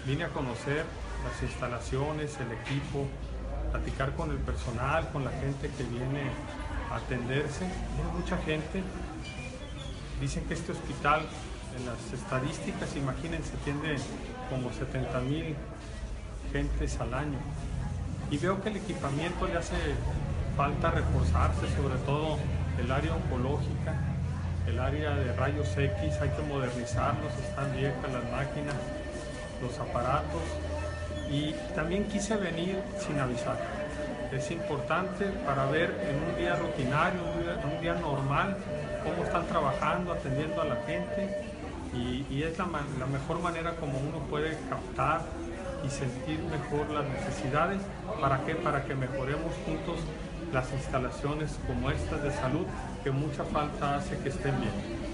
Vine a conocer las instalaciones, el equipo, platicar con el personal, con la gente que viene a atenderse. Hay mucha gente. Dicen que este hospital, en las estadísticas, imagínense, atiende como 70,000 gentes al año. Y veo que el equipamiento le hace falta reforzarse, sobre todo el área oncológica, el área de rayos X, hay que modernizarlos, están viejas las máquinas, los aparatos. Y también quise venir sin avisar. Es importante para ver en un día rutinario, un día normal, cómo están trabajando, atendiendo a la gente. Y es la mejor manera como uno puede captar y sentir mejor las necesidades. ¿Para qué? Para que mejoremos juntos las instalaciones como estas de salud, que mucha falta hace que estén bien.